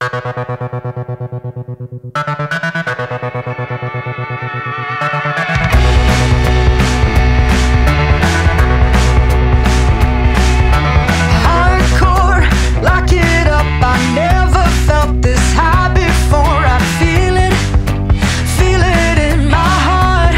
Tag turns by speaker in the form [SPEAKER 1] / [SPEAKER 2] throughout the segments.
[SPEAKER 1] Hardcore, lock it up. I never felt this high before. I feel it in my heart.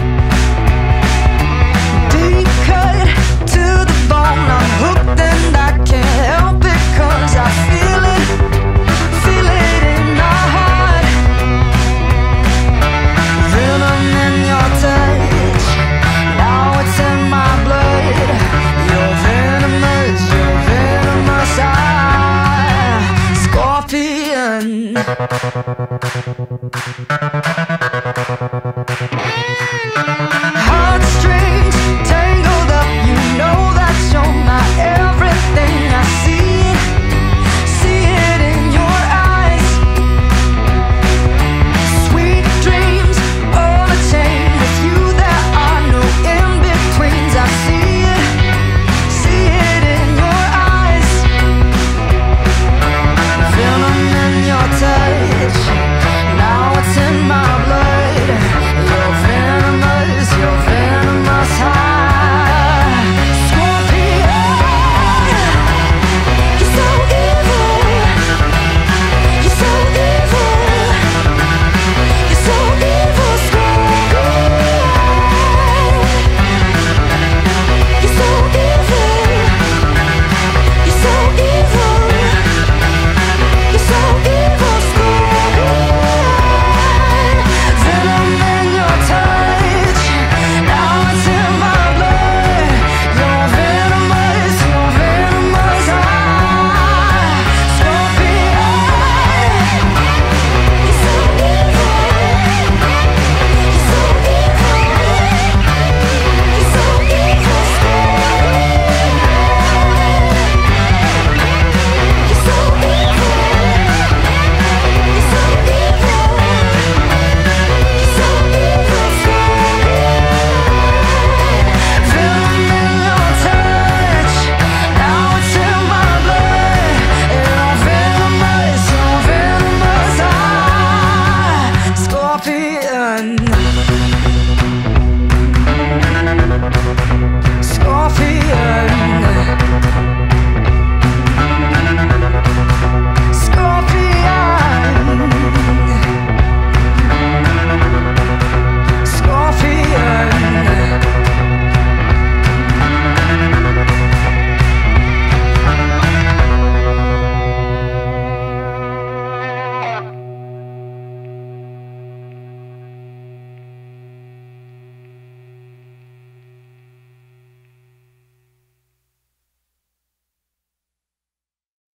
[SPEAKER 1] Deep cut to the bone. I'm hooked and I can't help it 'cause I feel it in my heart. Venom in your touch, now it's in my blood. You're venomous, Scorpion.